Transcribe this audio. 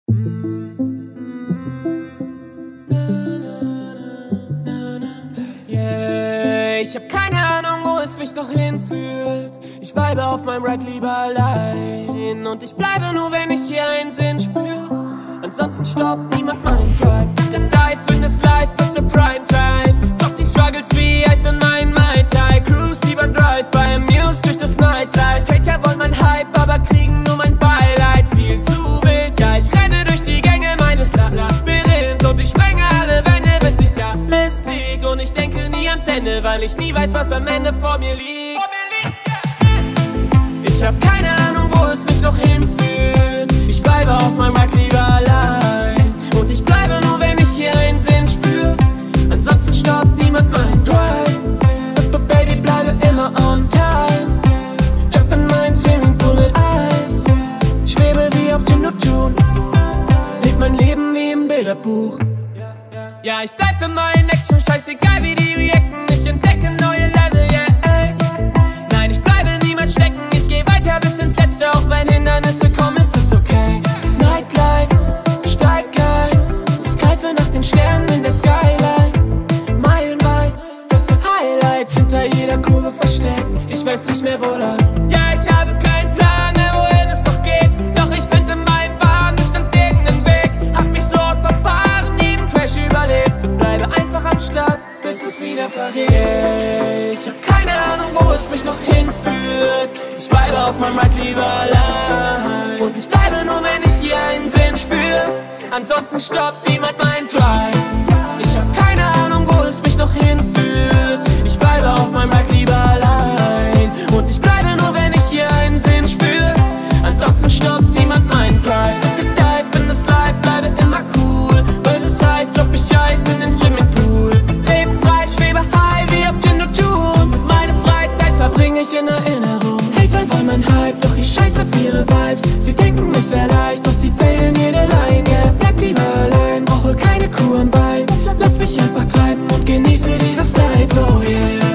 Yeah, ich hab keine Ahnung, wo es mich noch hinführt. Ich vibe auf meinem Ride lieber allein. Und ich bleibe nur, wenn ich hier einen Sinn spür. Ansonsten stoppt niemand meinen Drive. Der Dive in das Life bis zur Primetime. Drop die Struggles wie Eis in mein Mai Tai. Cruise lieber Drive bei Muse durch das Nightlife. Hater wollen mein Hype, aber kriegen nur mein Beileid. Viel zu wild, ja, ich renne durch die Gänge meines Labyrinths. Und ich sprenge alle Wände, bis ich alles krieg. Und ich denke nie ans Ende, weil ich nie weiß, was am Ende vor mir liegt. Ich hab keine Ahnung, wo es mich noch hinführt. Ich vibe auf meinem Ride lieber allein. Und ich bleibe nur, wenn ich hier einen Sinn spür. Ansonsten stoppt niemand meinen Drive. But baby, bleibe immer on time. Jump in meinen Swimmingpool mit Eis. Schwebe wie auf Gin und June. Leb mein Leben wie im Bilderbuch. Ja, ich bleib für meinen Action, scheißegal wie die reacten. Ich entdecke neue Level, yeah, ey. Nein, ich bleibe niemals stecken. Ich geh weiter bis ins Letzte, auch wenn Hindernisse kommen, ist es okay. Nightlife, steig ein. Ich greife nach den Sternen in der Skyline. Meilenweit, Highlights hinter jeder Kurve versteckt. Ich weiß nicht mehr, wo lang. Ja, ich habe keinen Plan mehr, wohin es noch geht. Doch ich finde in meinem Wahn bestimmt irgendeinen Weg. Hab mich so oft verfahren, jeden Crash überlebt. Bleibe einfach am Start, bis es wieder vergeht. Ich hab keine Ahnung, wo es mich noch hinführt. Ich vibe auf meinem Ride lieber allein. Und ich bleibe nur, wenn ich hier einen Sinn spür. Ansonsten stoppt niemand mein Drive. Ich hab keine Ahnung, wo es mich noch hinführt. Ich vibe auf meinem Ride lieber allein. Und ich bleibe nur, wenn ich hier einen Sinn spür. Ansonsten stoppt niemand mein Drive. Dive in das Life, bleibe immer cool. Weil das heißt, drop ich Eis in den Swimmingpool. Leben frei, schwebe high wie auf Gin und June. Meine Freizeit verbringe ich in Erinnerung. Hater wollen mein Hype, doch ich scheiß auf ihre Vibes. Sie denken, es wär leicht, doch sie fehlen jede Line. Yeah, bleib lieber allein, brauche keine Crew am Bein. Lass mich einfach treiben und genieße dieses Life, oh yeah.